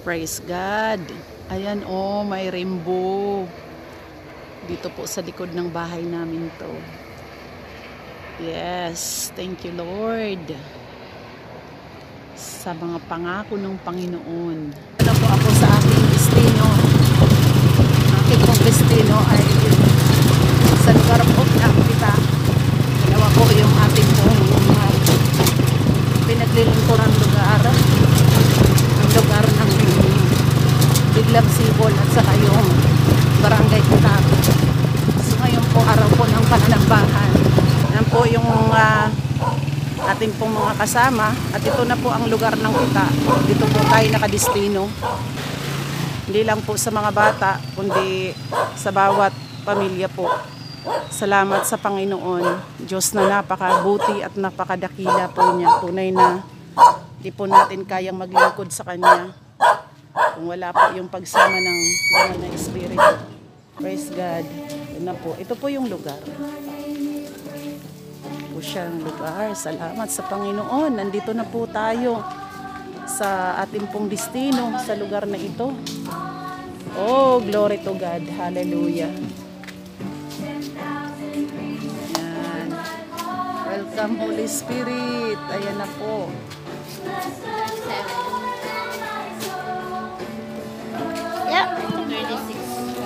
Praise God. Ayan oh, may rainbow. Dito po sa likod ng bahay namin to. Yes, thank you Lord. Sa mga pangako ng Panginoon. Ano po ako sa aking destino. Aking pong destino ay sa lugar po ng kita. Dalawa po yung ating pong pinaglilingkuran lugar. Ang lugar ng Biglang Sibol at saka yung Barangay Kutapo. So ngayon po araw po ng pananambahan. Yan po yung ating pong mga kasama. At ito na po ang lugar ng kita. Dito po tayo nakadestino. Hindi lang po sa mga bata, kundi sa bawat pamilya po. Salamat sa Panginoon. Diyos na napakabuti at napakadakila po niya. Tunay na di po natin kayang maglingkod sa Kanya kung wala po yung pagsama ng banal na Espiritu. Praise God. Ito na po. Ito po yung lugar. Ito po siyang lugar. Salamat sa Panginoon. Nandito na po tayo sa ating pong destino sa lugar na ito. Oh, glory to God. Hallelujah. Ayan. Welcome Holy Spirit. Ayan na po. Yep, 36.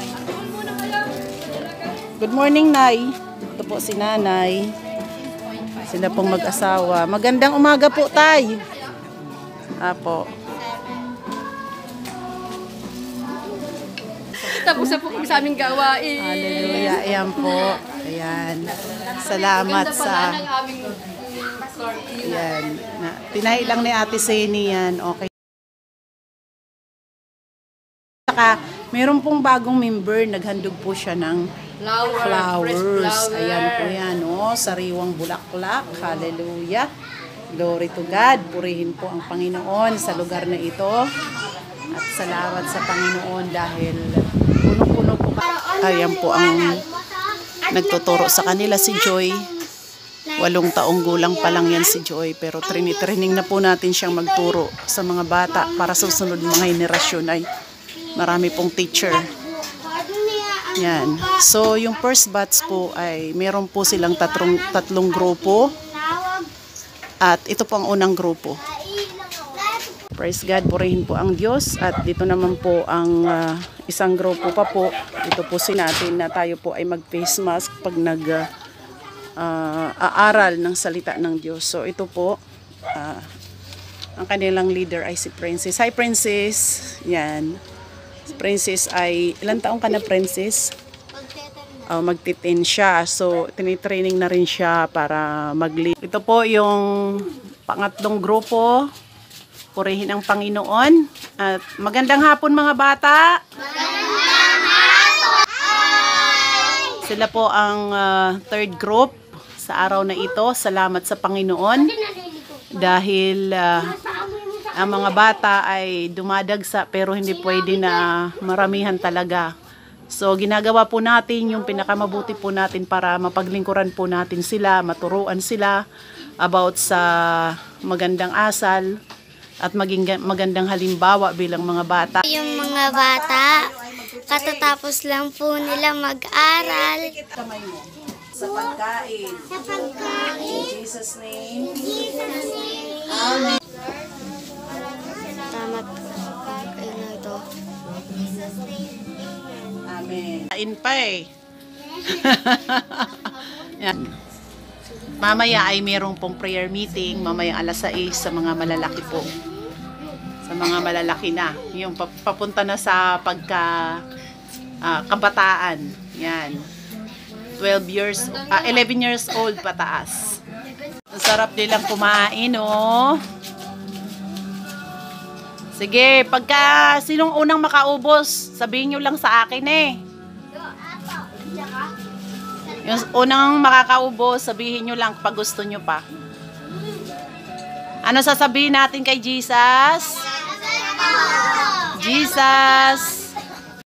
Good morning, Nay. Ito po si Nanay. Sila pong mag-asawa. Magandang umaga po, Tay. Apo. Tapos na po kami sa aming gawain. Hallelujah. Ayan po. Ayan. Salamat sa... Ayan. Tinahi lang ni Ate Seni yan. Okay. Saka, meron pong bagong member. Naghandog po siya ng flowers. Ayan po yan. Oh, sariwang bulaklak. Hallelujah. Glory to God. Purihin po ang Panginoon sa lugar na ito. At salamat sa Panginoon dahil punong-puno po. Ayan po ang nagtuturo sa kanila si Joy. 8 taong gulang pa lang yan si Joy. Pero training na po natin siyang magturo sa mga bata para sa susunod mga henerasyon ay marami pong teacher. Yan. So, yung first batch po ay meron po silang tatlong grupo. At ito po ang unang grupo. Praise God, purihin po ang Diyos. At dito naman po ang isang grupo pa po. Ito po natin na tayo po ay mag-face mask pag aaral ng salita ng Diyos. So, ito po, ang kanilang leader ay si Princess. Hi, Princess. Yan. Princess ay, ilang taong ka na, Princess? Magtitin siya. So, tinitraining na rin siya para mag-lead. Ito po yung pangatlong grupo. Purihin ang Panginoon. At magandang hapon mga bata. Magandang hapon! Sila po ang third group sa araw na ito. Salamat sa Panginoon. Dahil ang mga bata ay dumadagsa pero hindi pwede na maramihan talaga. So ginagawa po natin yung pinakamabuti po natin para mapaglingkuran po natin sila, maturuan sila about sa magandang asal at maging magandang halimbawa bilang mga bata. Yung mga bata, katatapos lang po nila mag-aral. Sa pagkain. Sa pagkain. In Jesus' name. In Jesus' name. Amen. Tama po. Kayo na ito. Amen. Kain pa eh. Yan. Mamaya ay merong pong prayer meeting. Mamaya alas 6 sa mga malalaki po. Sa mga malalaki na. Yung papunta na sa kabataan. Yan. 11 years old pataas. Ang sarap nilang kumain, oh. Sige, pagka sinong unang makaubos, sabihin nyo lang sa akin eh. Yung unang makakaubos, sabihin nyo lang pag gusto nyo pa. Ano sasabihin natin kay Jesus? Jesus!